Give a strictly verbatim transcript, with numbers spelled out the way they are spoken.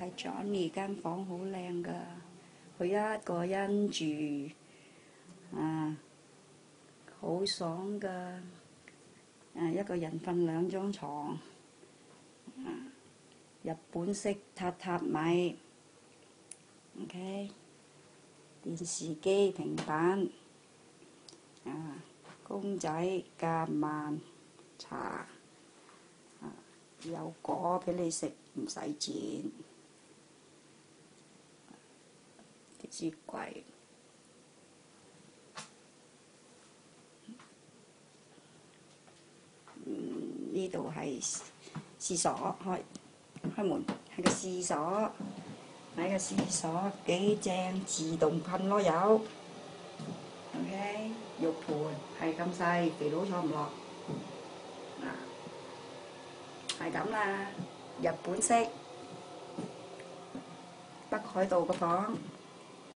Johnny 間房好靚㗎，佢一個人住，啊，好爽㗎，啊一個人瞓兩張床，啊，日本式榻榻米 ，OK， 電視機、平板，啊，公仔、夾萬、茶。有果俾你食，唔使錢。啲櫃，嗯，呢度係廁所，開開門係個廁所，睇個廁所幾正，自動噴咯有。OK， 浴盆係咁細，肥佬坐唔落。啊！係咁啦，日本式北海道個房。